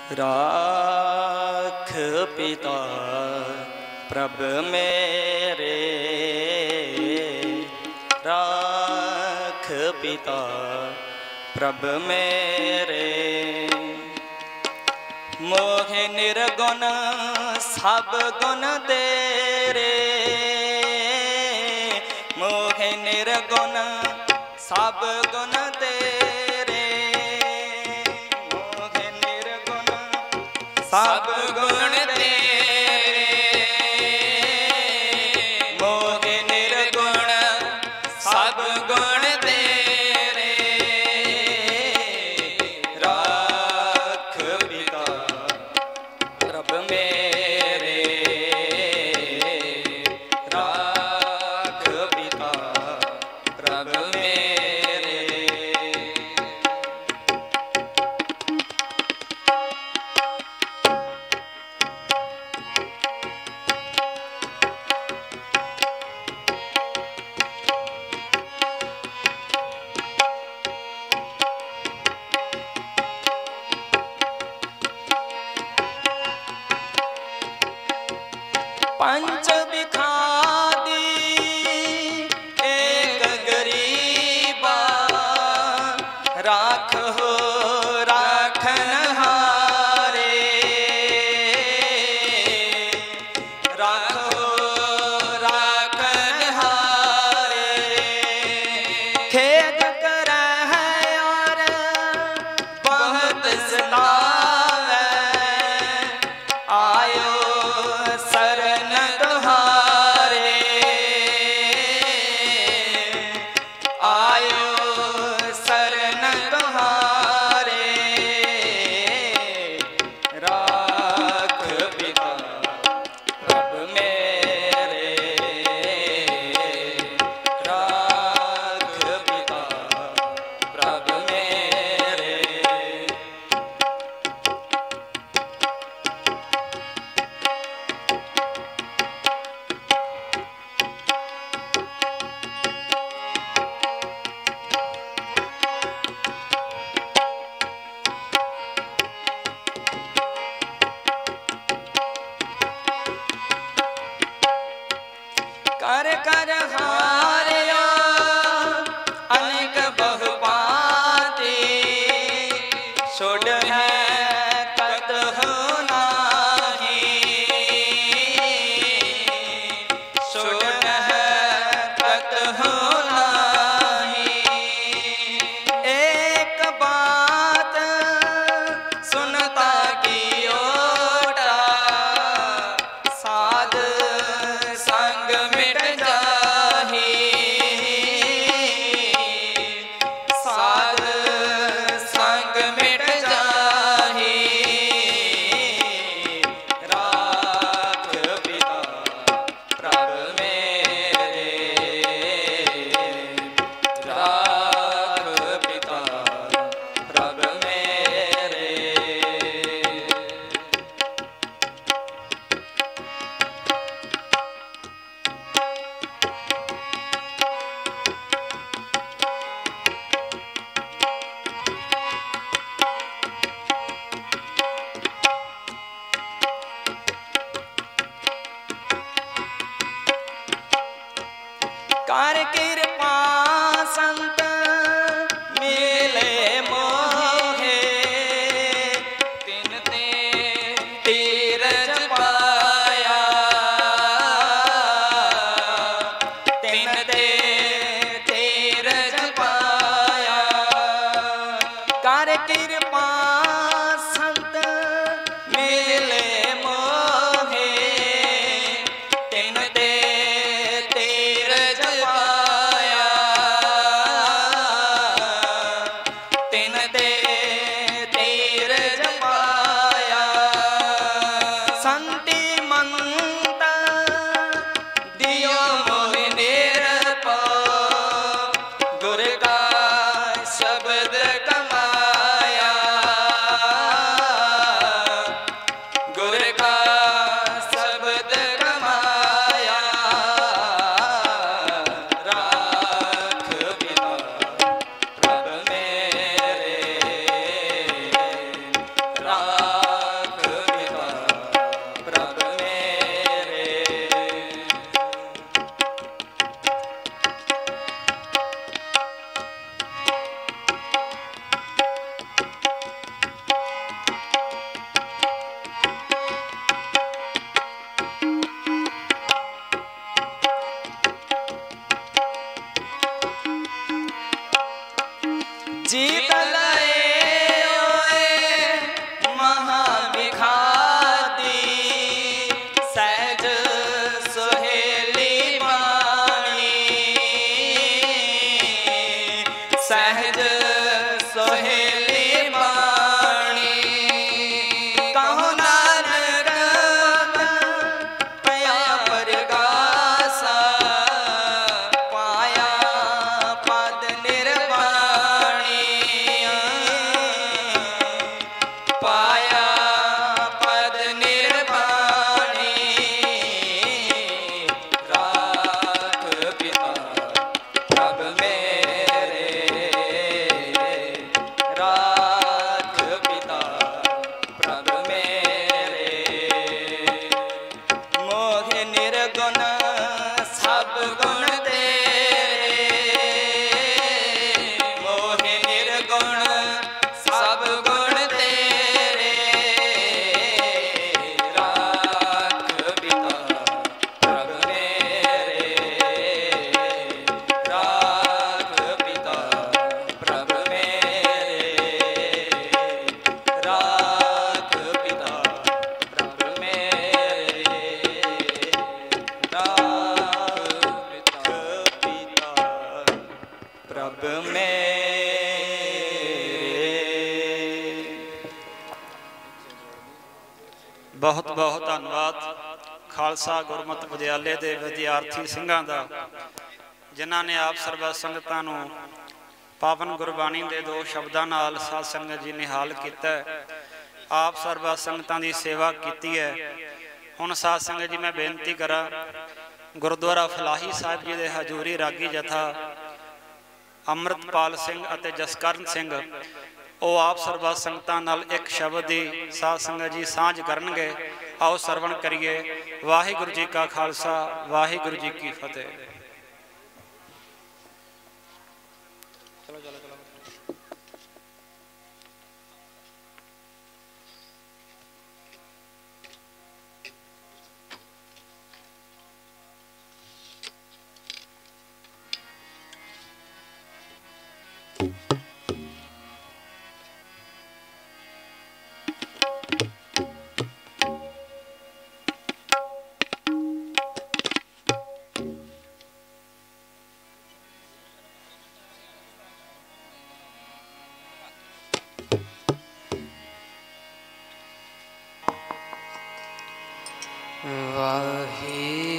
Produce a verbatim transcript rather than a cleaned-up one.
राख पिता प्रभ मेरे, राख पिता प्रभ मेरे। मोहे निर्गुण सब गुण तेरे, मोहे निर्गुण सब गुण तेरे, मोहे निर्गुण सब गुण तेरे, मोहे निर्गुण सब गुण तेरे। राख पिता प्रभ मेरे, राख पिता प्रभ मेरे। पंच बिखादी एक गरीबा, राख हो राखन हारे, राख हो राखन हारे। खेद करे है और बहुत सतावे, आयो शरण तुम्हारे, आयो शरण तुम्हारे। राख पिता प्रभ मेरे, राख पिता प्रभ मेरे। कर कर हारिया अनेक बहुपाती, छोड़ है कतहु नाही, छोड़ है कतहु नाही। एक बात सुनता की ओटा, साध संग मिट जाही, साध संग मिट जाही। बहुत बहुत धन्यवाद खालसा गुरमत विद्यालय के विद्यार्थी सिंघां दा जिन्हां ने आप सर्व संगतां नूं पावन गुरबाणी के दो शब्दां नाल साध संगत जी निहाल किया। आप सर्व संगतां दी सेवा की है। हुण साध संगत जी मैं बेनती करा गुरुद्वारा फलाही साहिब जी के हजूरी रागी जथा अमृतपाल सिंह अते जसकरण सिंह वो आप सर्व संगतां नाल एक शब्द की साध संगत जी सांझ करनगे। आओ सरवण करिए। वाहिगुरू जी का खालसा वाहिगुरू जी की फतेह। चलो चलो चलो वाहे